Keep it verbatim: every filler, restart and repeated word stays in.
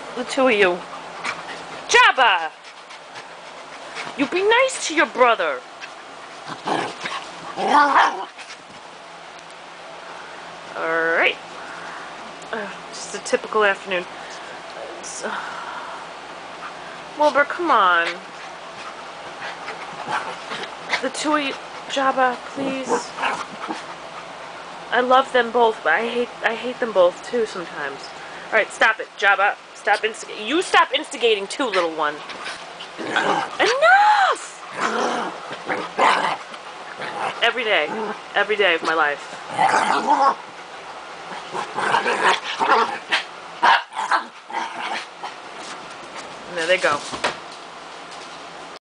The two of you. Jabba! You be nice to your brother. Alright. Uh, just a typical afternoon. Uh, Wilbur, come on. The two of you. Jabba, please. I love them both, but I hate I hate them both too sometimes. Alright, stop it, Jabba. Stop instigating. You stop instigating too, little one. Enough! Every day. Every day of my life. There they go.